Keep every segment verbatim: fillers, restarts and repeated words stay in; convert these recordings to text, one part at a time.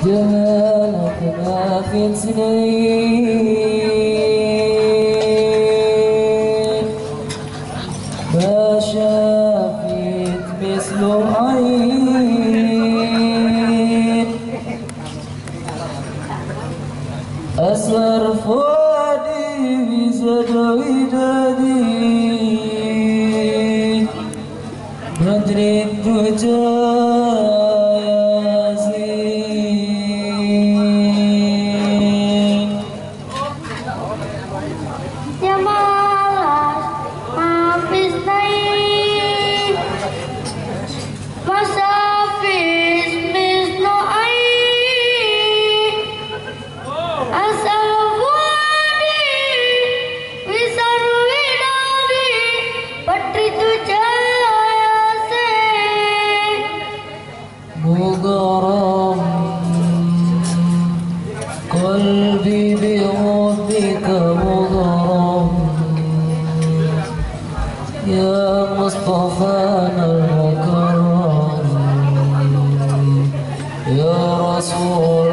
جمالك ما في سنين ما شافت مثل عين أسر فؤادي زاد ودادي بدر الدجى يا زين جمالك ما في سنين ما شافت مثل عين أسر فؤادي وزاد ودادي بدر الدجى مغرم قلبي بحبك مغرم يا مصطفانا المكرم يا رسول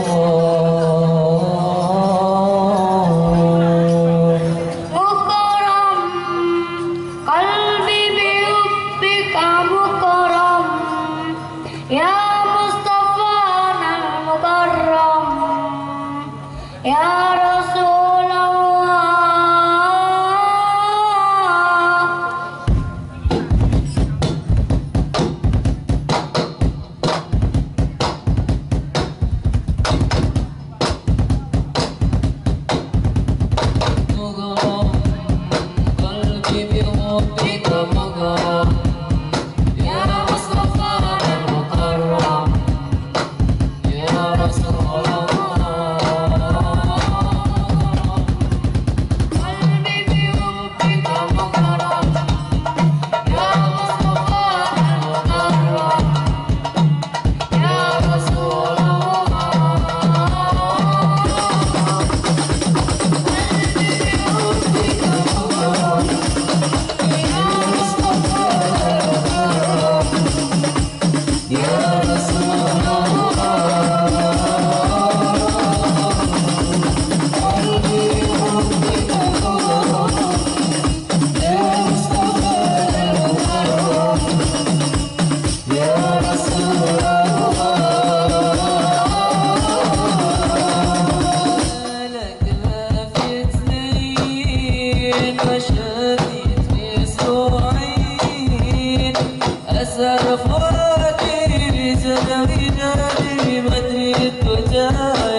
الله مكرم قلبي بحبك مكرم يا مصطفانا المكرم يا رسول الله مغرم قلبي بحبك مغرم يا مصطفانا المكرم يا رسول الله قلبي بحبك مغرم يا مصطفانا المكرم يا رسول أسر فؤادي زاد ودادي بدر الدجى